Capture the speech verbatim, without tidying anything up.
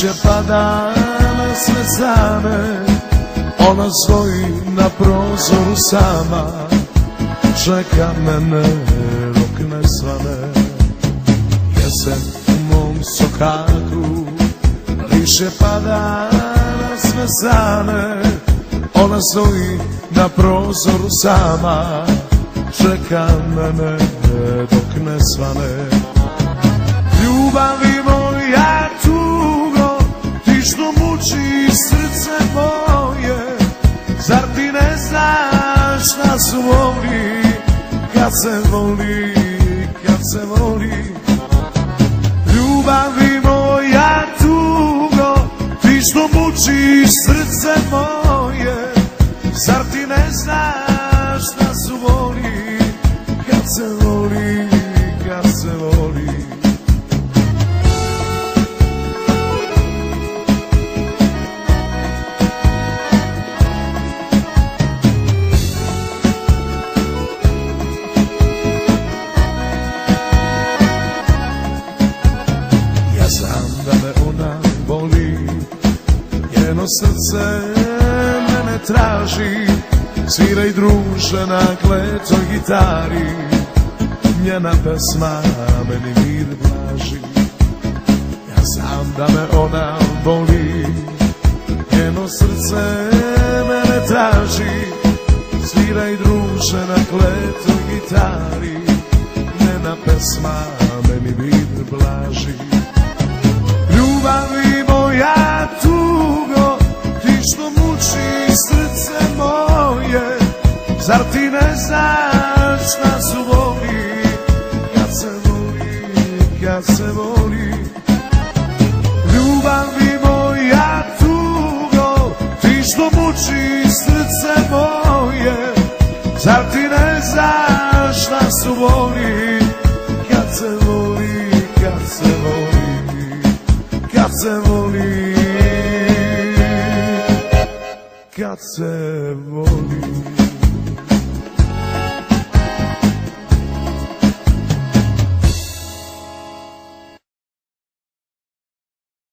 Kiša pada na sve strane, ona stoji na prozoru sama, čeka mene dok ne svane. Jesen u mom sokaku, kiša pada na sve strane, ona stoji na prozoru sama, čeka mene dok ne svane. Ljubavi moja tugo, ti što muči srce moje, zar ti ne znaš šta su voli, kad se voli, kad se voli. Ljubavi moja tugo, ti što muči srce moje, zar ti ne znaš šta su voli, kad se voli, kad se voli. Ja znam da me ona voli, njeno srce mene traži, sviraj druže na kletoj gitari, njena pesma meni mir blaži. Ja znam da me ona voli, njeno srce mene traži, sviraj druže na kletoj gitari, njena pesma meni mir blaži. Ljubavi moja tugo, ti što muči srce moje, zar ti ne znaš šta su voli, kad se voli, kad se voli. Ljubavi moja tugo, ti što muči srce moje, zar ti ne znaš šta su voli, kad se voli, kad se voli, kad se voli, kad se voli.